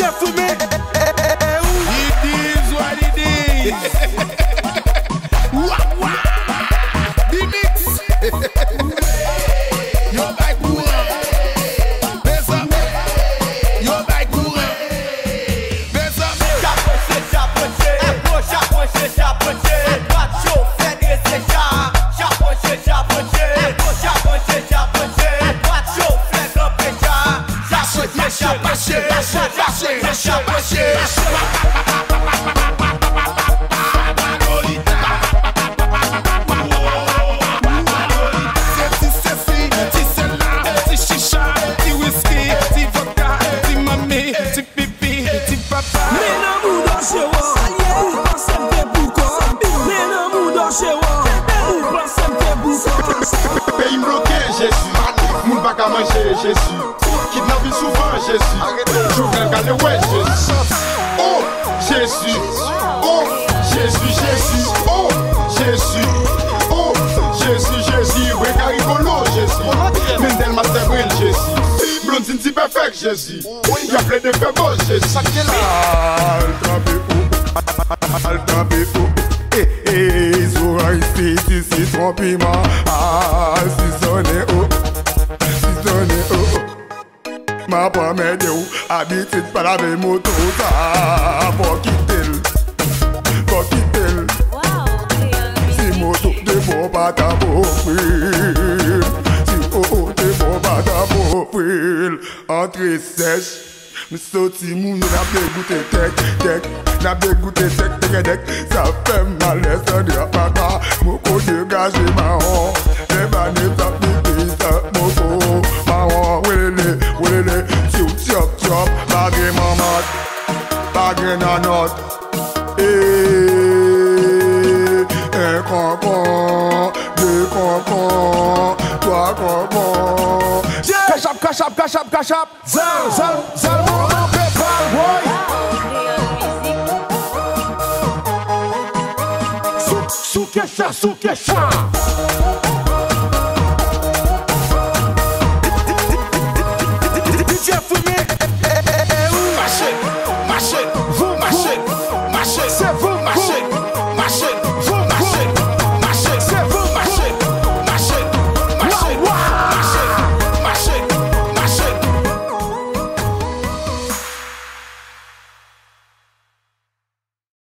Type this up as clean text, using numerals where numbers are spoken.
chef fumé. It is what it is. Wah wah. The mix. Yo bay courant. Besa. Yo bay courant. Besa. Chapoche. Droite chaud, fait dresser chat. Chapoche. Droite chaud, fait grimper chat. Pays bloqué, Jésus. Moun pas qu'à manger, Jésus. Kidnappé souvent, Jésus. J'ouvre le calé, ouais, Jésus. Oh, Jésus. Oh, Jésus, Jésus. Oh, Jésus. Oh, Jésus. Ouais, caricolo, Jésus. Mendel Master Will, Jésus. Blondine, si perfect, Jésus. Y'a plein de faibles, Jésus. Altabé, Zoura ici, si trompiment. Si sonne, ma promesse de ou, habitude par la même moto, ça, pour quitter. Si moto, de bon pas ta profil. Si de bon pas ta profil. Entrée sèche. Me sorti moun n'a dégoûté tech, n'a dégoûté tech, ça fait mal ça de papa, moko dégagé marron, les banés tapis ça moko, marron, wélé, chop, bagé maman, bagé nanot, un concon, deux concons, trois concons. Cash up, zal, mon PayPal, boy. Sou que chá.